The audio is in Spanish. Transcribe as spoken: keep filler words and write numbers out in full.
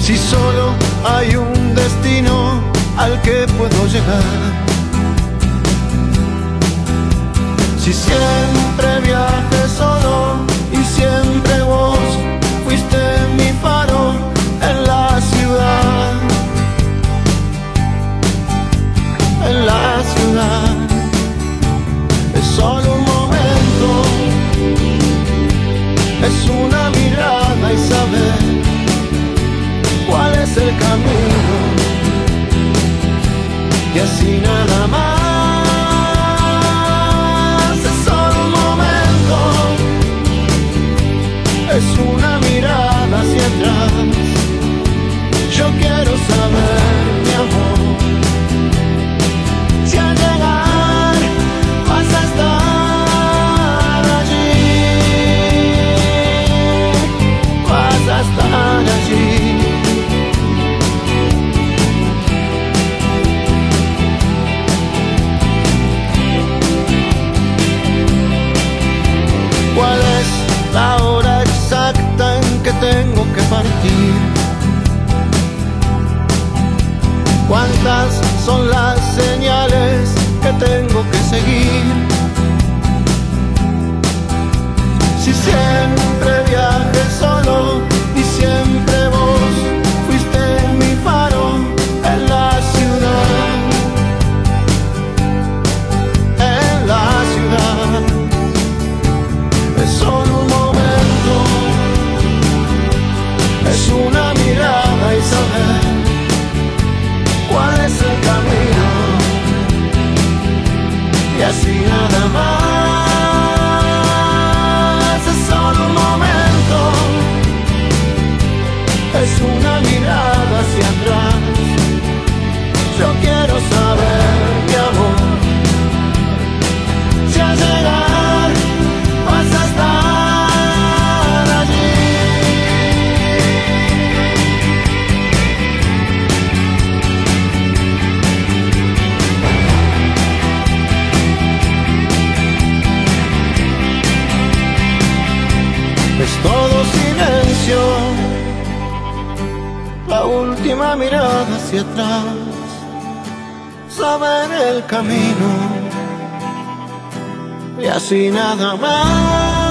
Si solo hay un destino al que puedo llegar, si siempre viajé solo y siempre vos fuiste mi faro en la ciudad, en la ciudad. Es solo un momento, es una mirada y saber cuál es el camino, y así nada más. Es solo un momento, es una mirada hacia atrás. Yo quiero saber, mi amor, si al llegar vas a estar allí, vas a estar allí. ¿Cuál es la hora exacta en que tengo que partir? ¿Cuántas son las señales que tengo que seguir? Si siempre viajé solo y siempre vos fuiste mi faro en la ciudad, en la ciudad. Es solo un momento, es una mirada y saber cuál es el camino, y así nada más. Es solo un momento, es una mirada hacia atrás. Yo quiero saber, mi amor, si al llegar vas a estar allí. Es todo silencio, la última mirada hacia atrás, saber el camino, y así nada más.